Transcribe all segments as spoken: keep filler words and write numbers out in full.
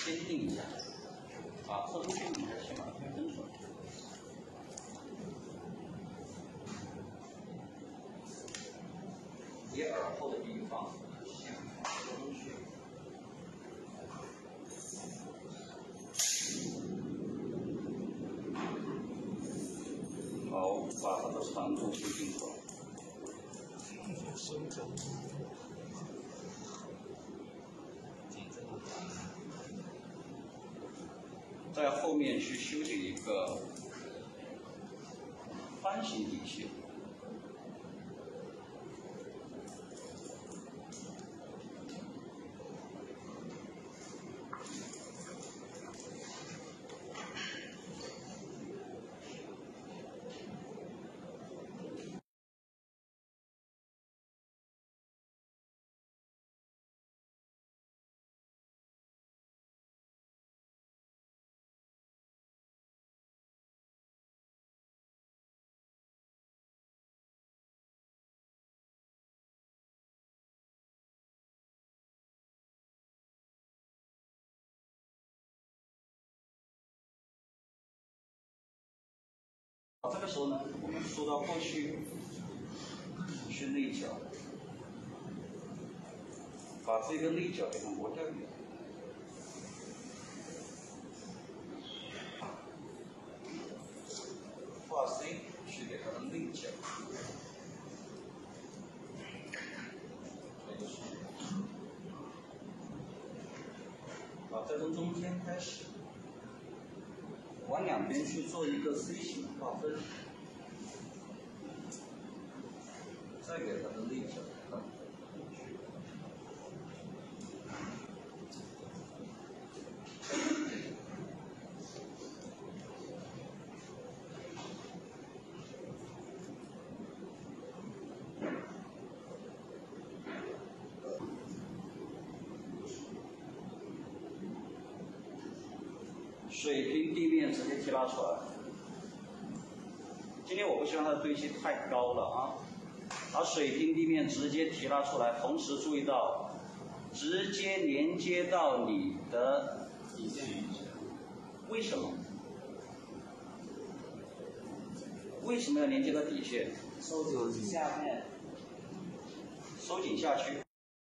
先定一下，啊，侧出去你还是先把它分出来。以耳后的地方先放出去。好，把它的长度确定出来。 伸展。 在后面去修剪一个方形底线。这个时候呢，我们说到过去是内角，把这个内角给它磨掉一点。画 C 去给它的内角，这个是，好，再从中间开始。往两边去做一个 C 型的划分，再给它的内角看。水平地面直接提拉出来。今天我不希望它的堆积太高了啊，把水平地面直接提拉出来，同时注意到直接连接到你的底线。为什么？为什么要连接到底线？ 收紧下面， 收紧下去。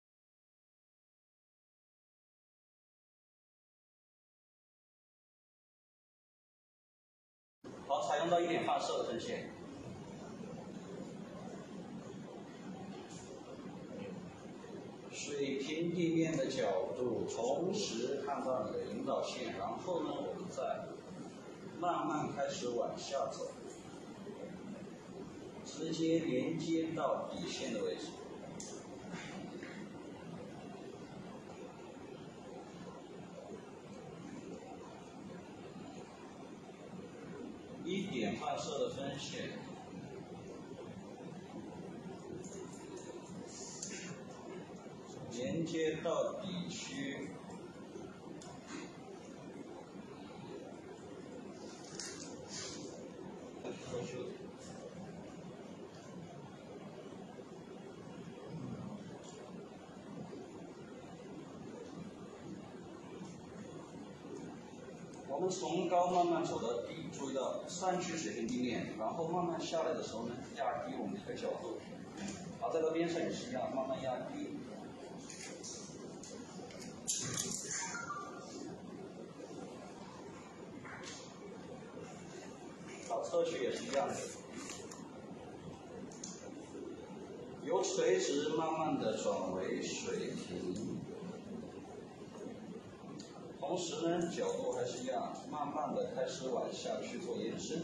好，采用到一点放射的分线。水平地面的角度，同时看到你的引导线，然后呢，我们再慢慢开始往下走，直接连接到底线的位置。一点放射的分线，连接到底区，收修。我们从高慢慢走到低，注意到上去水平地面，然后慢慢下来的时候呢，压低我们这个角度。好，在这边上也是一样，慢慢压低。好，侧去也是一样的，由垂直慢慢的转为水平。同时呢，角度还是一样，慢慢的开始往下去做延伸。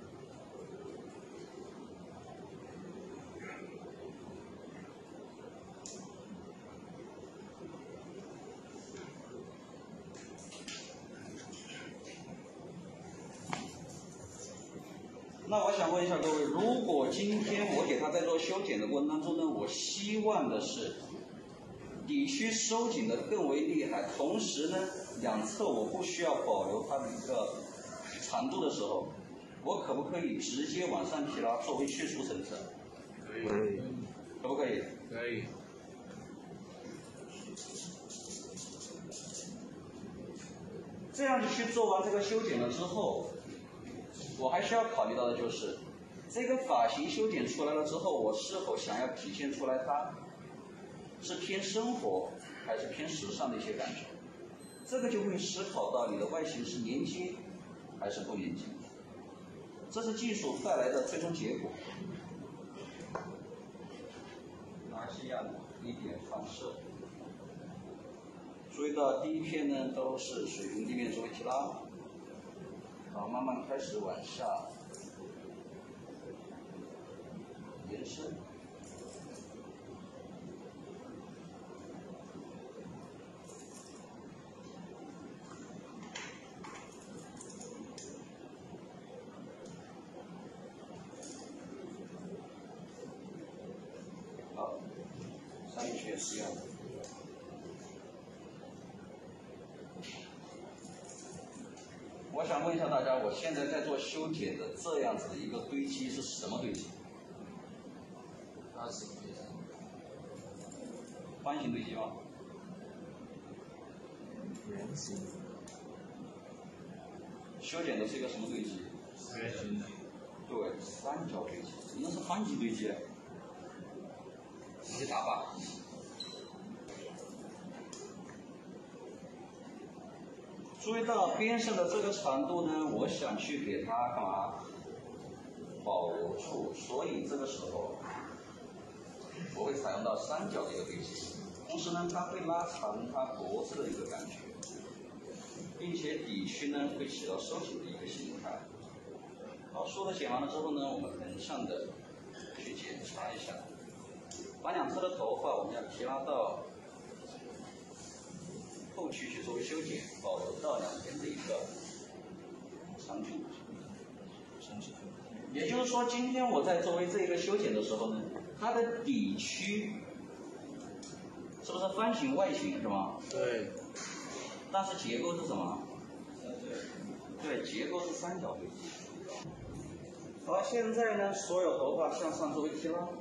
那我想问一下各位，如果今天我给它在做修剪的过程当中呢，我希望的是底区收紧的更为厉害，同时呢，两侧我不需要保留它的一个长度的时候，我可不可以直接往上提拉，作为去除层次？ 可以， 可不可以？ 可以。 这样子去做完这个修剪了之后，我还需要考虑到的就是，这个发型修剪出来了之后，我是否想要体现出来它是偏生活还是偏时尚的一些感受，这个就会思考到你的外形是连接还是不连接，这是技术带来的最终结果。拿西亚一点反射，注意到第一片呢都是水平地面作为提拉，好，慢慢开始往下延伸。好，上一圈是一样的。我想问一下大家，我现在在做修剪的这样子的一个堆积是什么堆积？ 二十堆积。 方形堆积吗？ 圆形。 修剪的是一个什么堆积？ 三形。 对，三角堆积，应该是方形堆积。直接打靶。注意到边上的这个长度呢，我想去给它干嘛？保留住，所以这个时候我会采用到三角的一个堆积，同时呢，它会拉长它脖子的一个感觉，并且底区呢会起到收紧的一个形态。好，梳子剪完了之后呢，我们横向的去检查一下，把两侧的头发我们要提拉到后区去作为修剪，保留到两边的一个长度。也就是说，今天我在作为这一个修剪的时候呢，它的底区是不是方形外形是吗？ 对。 但是结构是什么？对，结构是三角堆积。好，现在呢，所有头发向上作为提拉，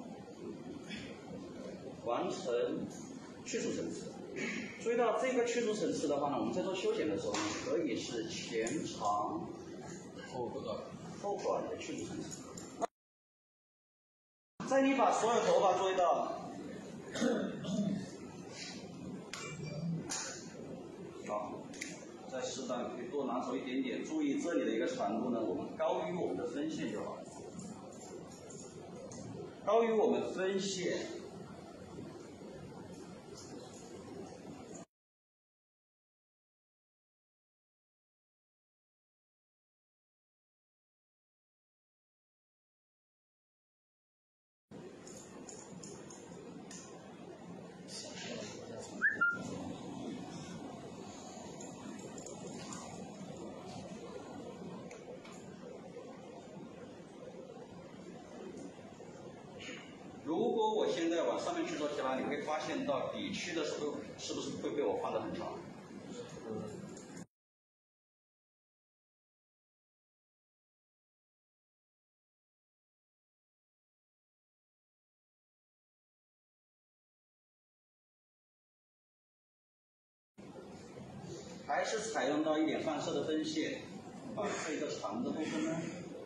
完成去除层次。注意到这个去除层次的话呢，我们在做修剪的时候呢，可以是前长后短后短的去除层次。在你把所有头发注意到，好，再适当可以多拿走一点点，注意这里的一个长度呢，我们高于我们的分线就好，高于我们分线。如果我现在往上面去做提拉，你会发现到底区的时候是不是会被我放得很长？还是采用到一点放射的分线，把这一个长的部分呢，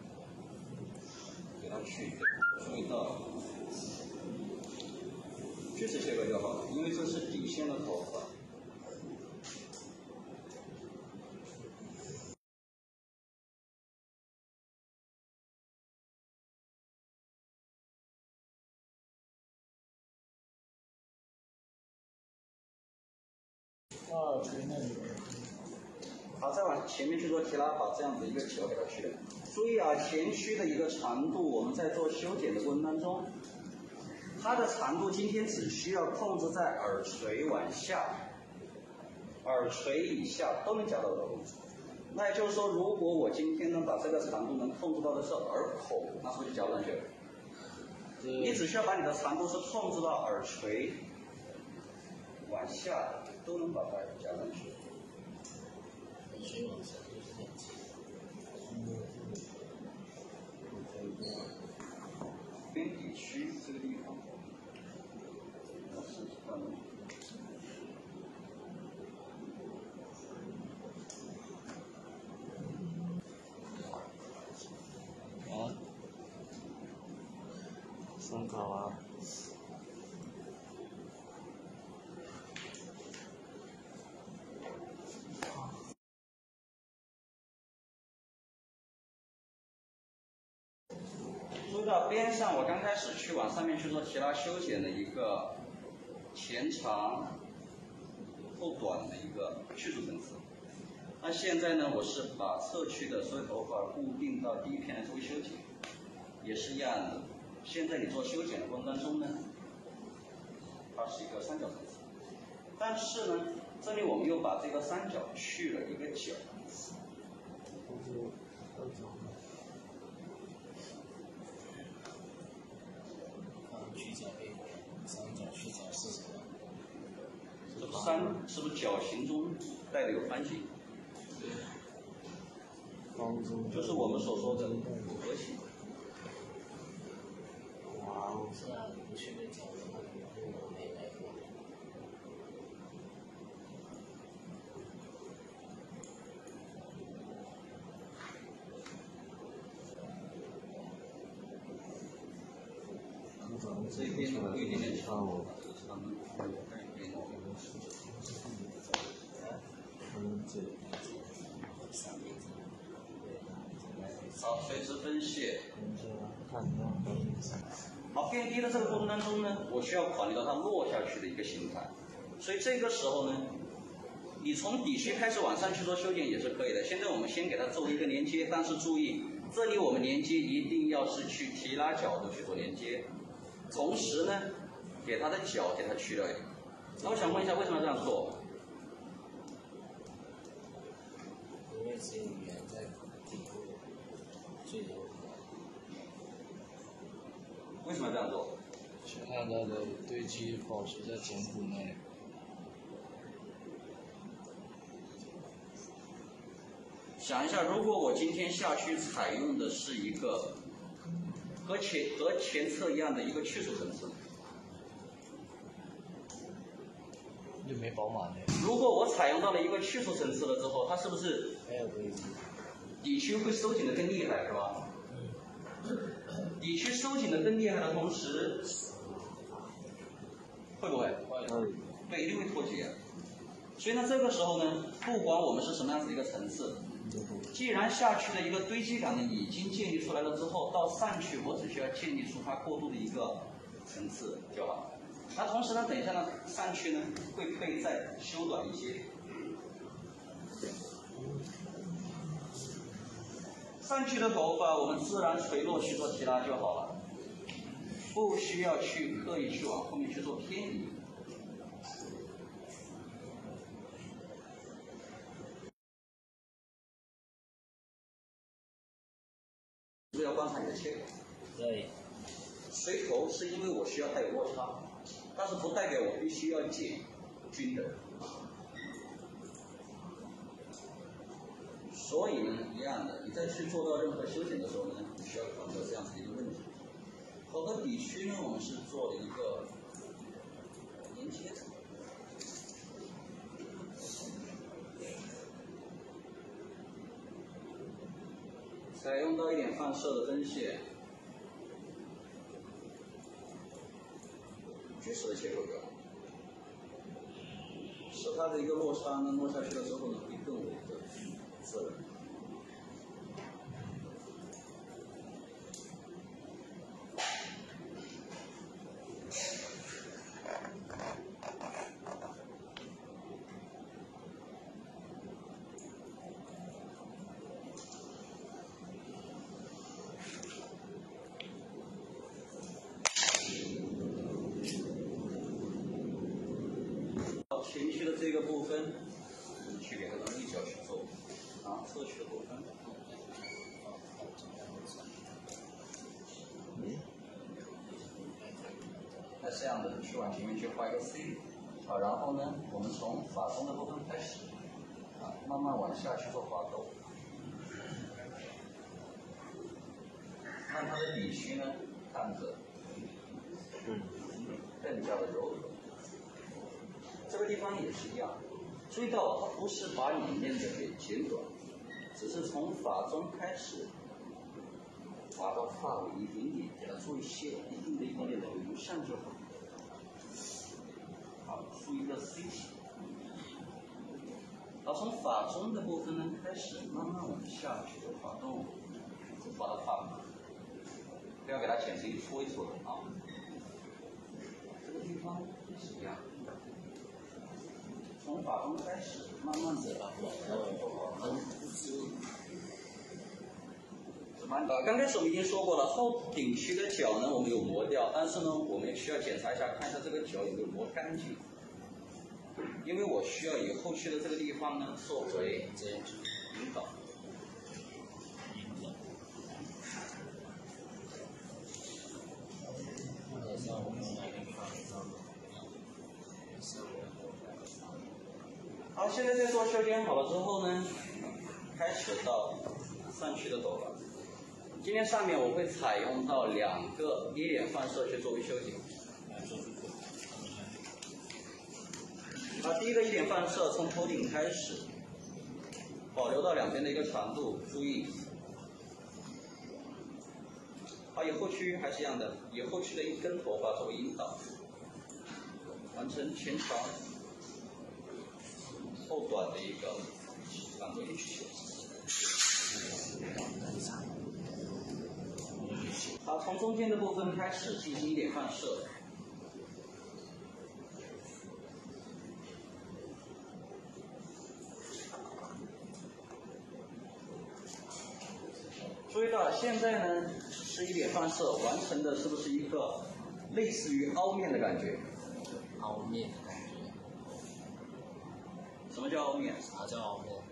给它去掉，注意到锯齿切割就好了，因为这是底线的头发。 二推那里。 好，再往前面去做提拉，把这样子一个球给它去掉。注意啊，前区的一个长度，我们在做修剪的过程当中，它的长度今天只需要控制在耳垂往下，耳垂以下都能夹到的位置。那也就是说，如果我今天呢把这个长度能控制到的是耳孔，那是不是就夹不上去了？你只需要把你的长度是控制到耳垂往下，都能把它夹上去。 耳垂往下就是这样子。 边底区这个地方，我试试看。 参考啊。 注意到边上，我刚开始去往上面去做提拉修剪的一个前长后短的一个去除层次。那现在呢，我是把侧去的所有头发固定到第一片来做修剪，也是一样的。现在你做修剪的过程当中呢，它是一个三角层次，但是呢，这里我们又把这个三角去了一个角。 去角背，三角去角是什么？ 这个三是不是角形中带的有方形？就是我们所说的五合形。 哇哦！ 是啊，不去个角的话，我没来过。 这边有一点点长， 哦。 长的有一点点。 嗯，这。 好，垂直分卸。 看一下。 好，变低的这个过程当中呢，我需要考虑到它落下去的一个形态，所以这个时候呢，你从底须开始往上去做修剪也是可以的。现在我们先给它做一个连接，但是注意，这里我们连接一定要是去提拉角度去做连接，同时呢，给它的角给它去掉一点。那我想问一下，为什么要这样做？ 因为只有圆在底部最柔和。 为什么要这样做？ 去让它的堆积保持在总骨内。 想一下，如果我今天下去采用的是一个和前和前侧一样的一个去除层次， 就没饱满的。 如果我采用到了一个去除层次了之后，它是不是没有堆积？ 底须会收紧的更厉害，是吧？底须收紧的更厉害的同时，会不会？ 会。 对，一定会脱节。所以呢，这个时候呢，不管我们是什么样子的一个层次，既然下去的一个堆积感呢已经建立出来了之后，到上去我只需要建立出它过渡的一个层次就好。那同时呢，等一下呢，上去呢会被再修短一些。上去的头发我们自然垂落去做提拉就好了，不需要去刻意去往后面去做偏移。是不是要观察你的切口？ 对。 随头是因为我需要它有落差，但是不代表我必须要剪均等。所以呢，一样的，你再去做到任何修剪的时候呢，你需要考虑到这样子的一个问题。头和底须呢，我们是做了一个连接层。采用到一点放射的分线，局势的切口就好，使它的一个落差呢落下去了之后呢，会更为的自然。前区的这个部分，你去给它用立角去做，啊，侧区的部分。嗯。那这样的，去往前面去画一个 C， 好，然后呢，我们从发中的部分开始，啊，慢慢往下去做滑动，让它的底须呢看着，嗯，更加的柔和。这个地方也是一样，注意到它不是把里面的给剪短，只是从发中开始滑到发尾一点点，给它做一些一定的一点点的流向就好。好，梳一个 C 型。好，从发中的部分呢开始慢慢往下去滑动，滑到发尾，不要给它剪成一撮一撮的啊。这个地方也是一样，从发中开始慢慢的把往往啊，刚开始我们已经说过了，后顶区的角呢，我们有磨掉，但是呢，我们也需要检查一下，看一下这个角有没有磨干净，因为我需要以后续的这个地方呢作为引导。好，现在在做修剪好了之后呢，开始到上去的走了。今天上面我会采用到两个一点放射去作为修剪。啊，第一个一点放射从头顶开始，保留到两边的一个长度，注意。好，以后区还是一样的，以后区的一根头发作为引导，完成前长后短的一个反过去修。好，从中间的部分开始进行一点放射。注意到现在呢是一点放射，完成的是不是一个类似于凹面的感觉？ 凹面的感觉。 什么叫凹面？ 啥叫凹面？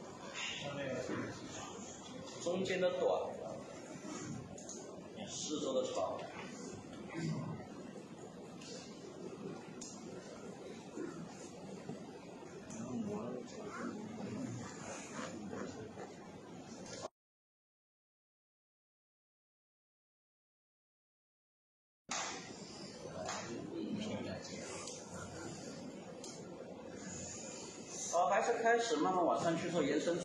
中间的短，四周的长。好，还是开始慢慢往上去做延伸。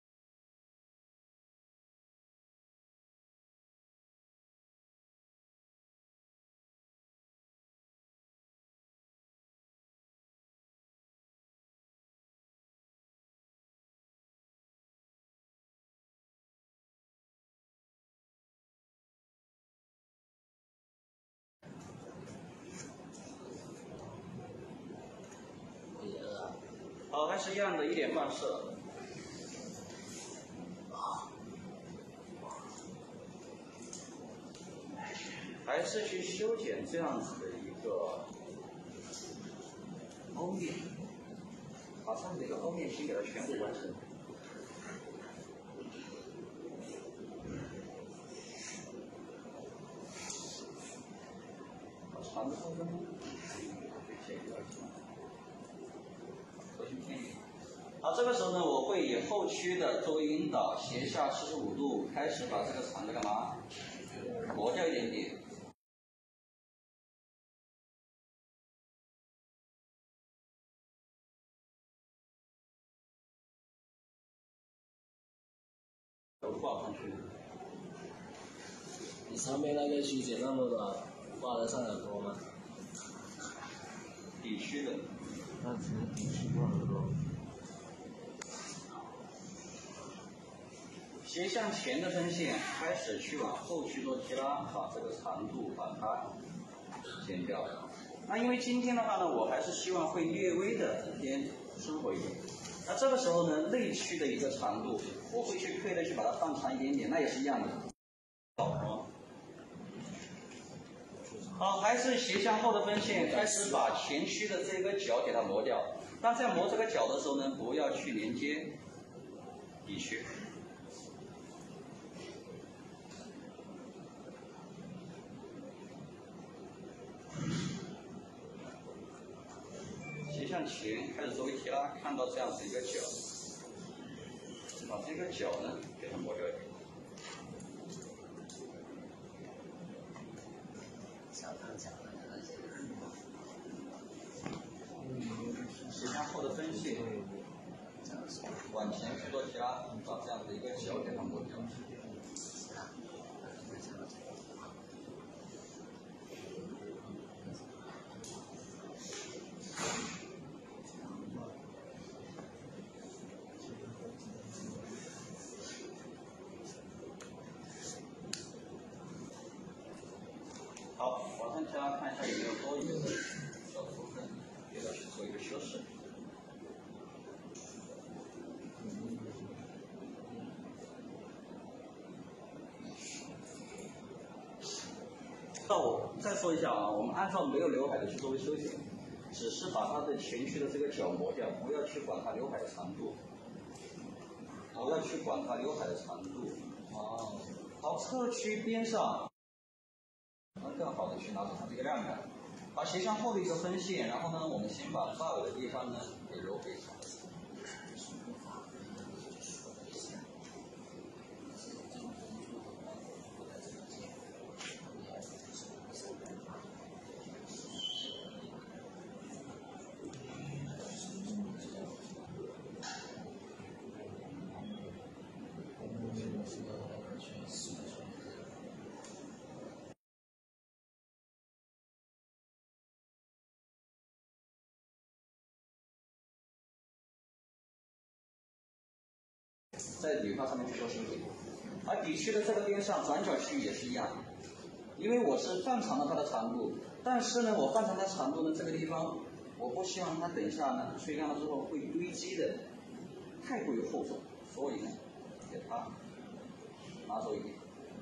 好，还是一样的一点放射。还是去修剪这样子的一个凹面，把上面的一个凹面先给它全部完成。把长的部分剪掉。好，这个时候呢，我会以后区的作为引导，斜下四十五度，开始把这个长的干嘛磨掉一点点。都挂上去。 你上面那个区剪那么短，挂得上耳朵吗？ 底区的。 那只能底区挂耳朵。 斜向前的分线开始去往后去做提拉，把这个长度把它剪掉。那因为今天的话呢，我还是希望会略微的偏生活一点。那这个时候呢，内区的一个长度，我会去刻意的去把它放长一点点，那也是一样的。好，还是斜向后的分线，开始把前区的这个角给它磨掉。但在磨这个角的时候呢，不要去连接底区。斜向前开始作为提拉，看到这样子一个角，把这个角呢给它磨掉一点。斜向后的分线，往前去做提拉，把这样的一个角给它磨掉。 专家看一下有没有多余的小部分，给它去做一个修饰。那我再说一下啊，我们按照没有刘海的去作为修剪，只是把它的前区的这个角磨掉，不要去管它刘海的长度，不要去管它刘海的长度。哦，好，侧区边上，能更好的去拿走它这个亮感。把斜向后的一个分线，然后呢，我们先把发尾的地方呢给揉回去。在理发上面去做修剪，而底区的这个边上转角区域也是一样，因为我是放长了它的长度，但是呢，我放长它长度呢，这个地方我不希望它等一下呢吹干了之后会堆积的太过于厚重，所以呢，给它拿走一点。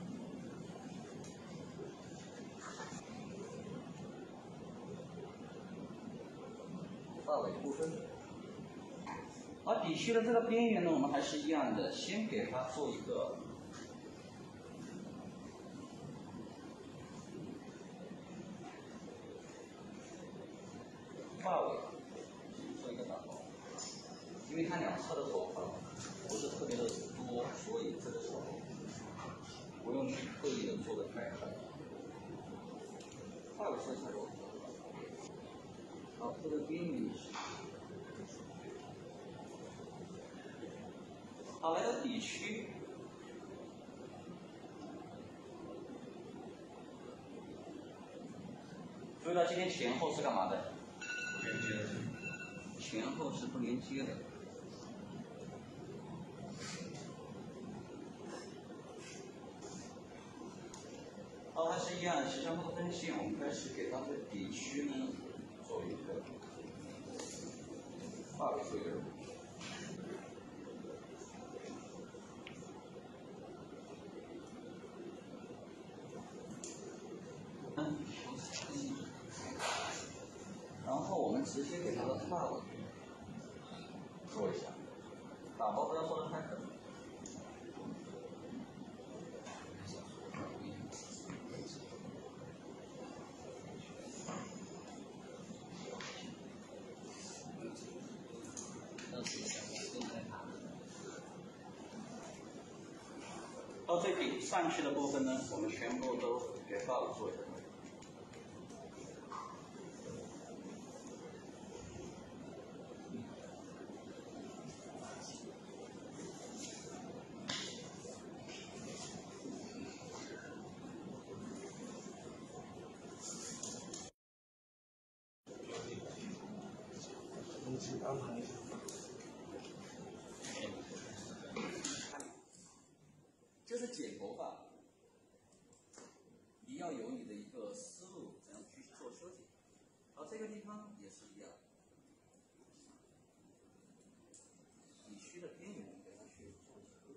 发尾部分。而底区的这个边缘呢，我们还是一样的，先给它做一个发尾，做一个打包。因为它两侧的头发不是特别的多，所以这个时候不用去刻意的做的太狠。发尾色彩柔和，好，这个边缘也是。好，来到底区，注意到今天前后是干嘛的？不连接的。前后是不连接的。好，还是一样，斜向后的分线，我们开始给它的底区呢做一个发尾做一个揉。然后我们直接给它的发尾做一下，打薄不要做的太狠。到最顶上去的部分呢，我们全部都给发尾做一下。 安排一下。 就是剪头发，你要有你的一个思路，怎样去做修剪。好，这个地方也是一样，底区的边缘给它去做一个。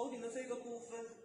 头顶的这个部分